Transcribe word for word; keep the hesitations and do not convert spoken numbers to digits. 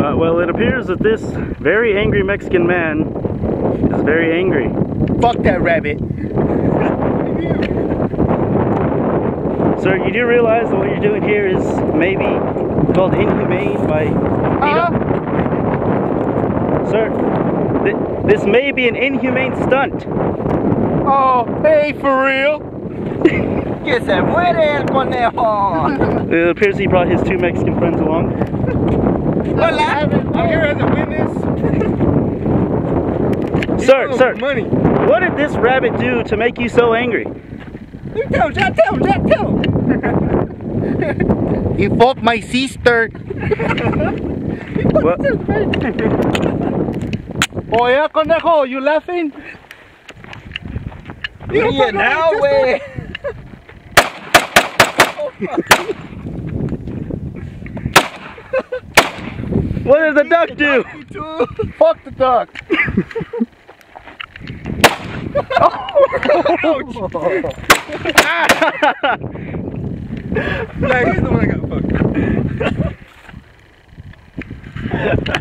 Uh, well, it appears that this very angry Mexican man is very angry. Fuck that rabbit. Sir, you do realize that what you're doing here is maybe called inhumane by... Huh? Sir, th this may be an inhumane stunt. Oh, hey, for real? Que se muere el conejo. It appears he brought his two Mexican friends along. Hola. I'm here as a witness. Sir, sir, money. what did this rabbit do to make you so angry? You tell him, just tell him, just tell him. He fucked my sister. What? Oh yeah, conejo, you laughing? You Ríe now, güey. What did the duck do? Fuck the duck. Ouch. Nah, he's the one that got fucked.